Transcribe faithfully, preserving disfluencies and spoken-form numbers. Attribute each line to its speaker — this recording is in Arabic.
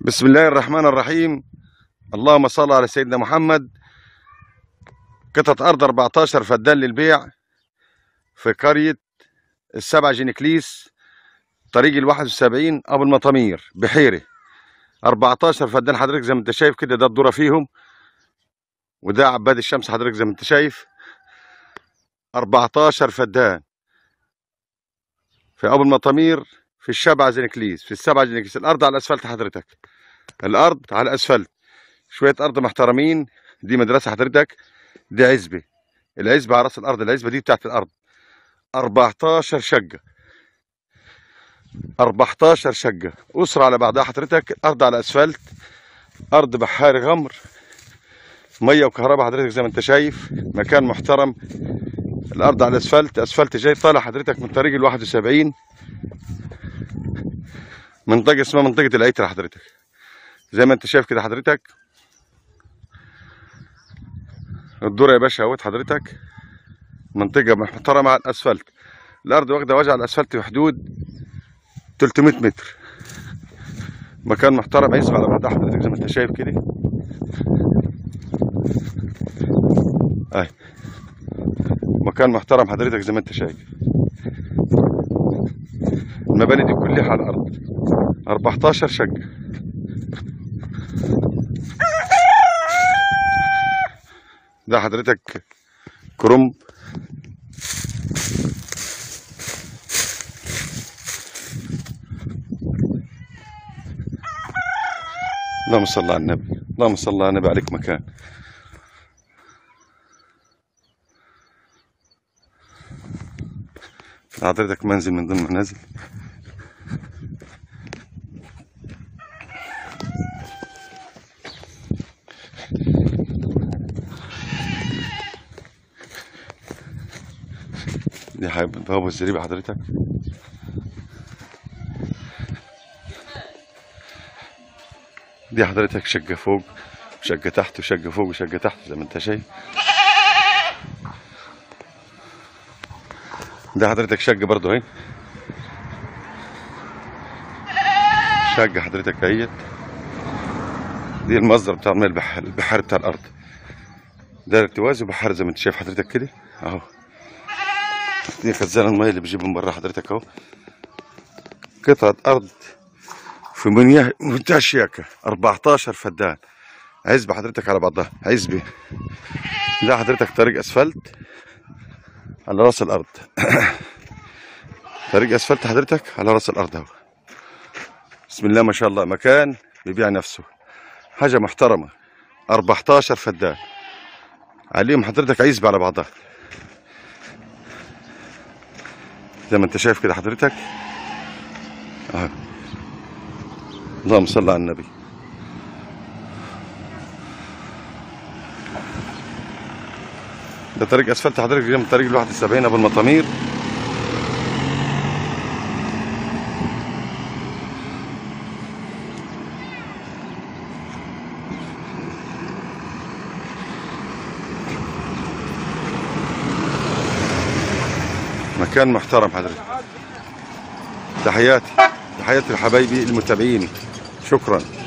Speaker 1: بسم الله الرحمن الرحيم. اللهم صل على سيدنا محمد. قطعة أرض أربعتاشر فدان للبيع في قرية السبع جنكليس، طريق الواحد وسبعين أبو المطامير بحيرة. أربعتاشر فدان حضرتك زي ما أنت شايف كده، ده الذرة فيهم وده عباد الشمس حضرتك زي ما أنت شايف. أربعتاشر فدان في أبو المطامير في السبع جنكليس في السبع جنكليس. الأرض على الأسفلت حضرتك، الأرض على الأسفلت، شوية أرض محترمين. دي مدرسة حضرتك، دي عزبة، العزبة على رأس الأرض، العزبة دي بتاعت الأرض. أربعتاشر شقة، أربعتاشر شقة أسرة على بعضها حضرتك. الأرض على أسفلت، أرض بحاري غمر، مية وكهرباء حضرتك زي ما أنت شايف، مكان محترم. الأرض على الأسفلت، أسفلت جاي طالع حضرتك من طريق الواحد وسبعين، منطقة اسمها منطقة العترة حضرتك زي ما أنت شايف كده حضرتك. الدورة يا باشا اهوت حضرتك، منطقة محترمة على الأسفلت. الأرض واخدة وجه على الأسفلت في حدود تلتمية متر، مكان محترم عزبة على بعضها حضرتك زي ما أنت شايف كده. أهي مكان محترم حضرتك زي ما أنت شايف. المباني دي كلها على الأرض، أربعتاشر شقة. ده حضرتك كرنب، اللهم صل على النبي، اللهم صل على النبي. عليك مكان حضرتك، منزل من ضمن المنازل. دي بوابة الزريبة حضرتك. دي حضرتك شقة فوق وشقة تحت وشقة فوق وشقة تحت زي ما انت شايف. ده حضرتك شقة برضه اهي، شقة حضرتك اهيت. دي المصدر بتاع الماء، البحر البحر بتاع الأرض، ده ارتواز وبحر زي ما انت شايف حضرتك كده اهو. دي خزان الماء اللي بيجيب من بره حضرتك اهو. قطعة أرض في منتهى الشياكة، أربعتاشر فدان، عزبة حضرتك على بعضها، عزبة. ده حضرتك طريق أسفلت على راس الأرض طريق أسفلت حضرتك على راس الأرض اهو. بسم الله ما شاء الله، مكان بيبيع نفسه، حاجة محترمة. أربعتاشر فدان عليهم حضرتك عزبة على بعضها زي ما انت شايف كده حضرتك اهو. اللهم صل على النبي. ده طريق اسفلت حضرتك جاي من طريق الواحد وسبعين ابو المطامير. مكان محترم حضرتك. تحياتي تحياتي لحبايبي المتابعين، شكرا.